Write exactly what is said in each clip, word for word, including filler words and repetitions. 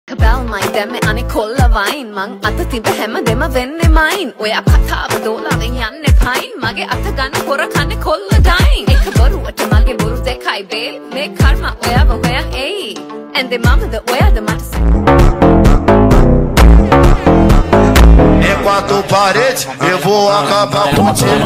Kabal my demme ane kolla wine mang ata tibe hema dema venne mine oya kathawa dolawen yanne pine mage ata ganna pora kanne kolla dine ek boruwata mage boru dekai bel me karma oya oya ei and the mama the oya the mata É quatro paredes, eu vou acabar contigo.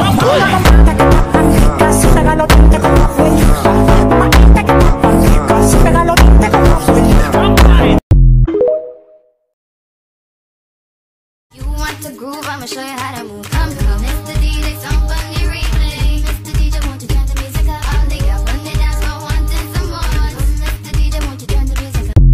You want to groove, I'ma show you how to move. Come, come, Mister D J, somebody replay. Mister D J, won't you turn the music up? All day up on the dance floor, wanting some more. Mister D J, won't you turn the music up?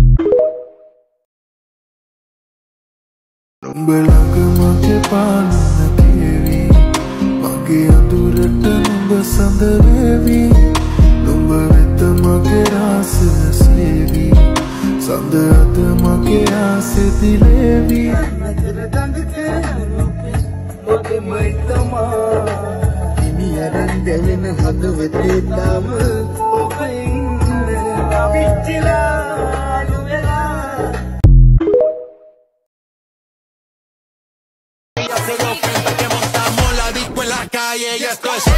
Numbalanga mage paanna kevi, mage andurata numba sandavevi. Numba vetta mage rasa sevi, sandata mage aase dilevi. Natera dang thera mage maitama, kimi aran devena haduvete tama. Opainne avichila luvela. Calle, y esto es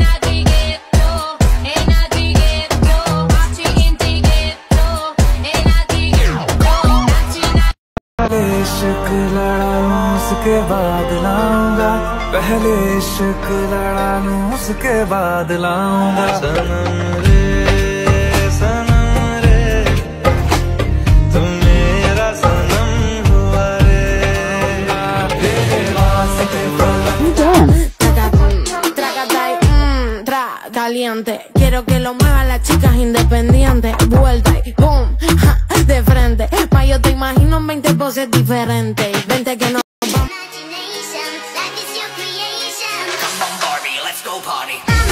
इश्क लड़ा लूं उसके बाद लाऊंगा पहले इश्क लड़ा लूं उसके बाद लाऊंगा सनम रे सनम रे तुम मेरा सनम हुआ रे तेरे वास्ते caliente, quiero que lo muevan las chicas independientes. Vuelta y boom, ja, de frente. Pa' yo te imagino en veinte poses diferentes. Vente que no vamos. Imagination, life is your creation. Come on Barbie, let's go party.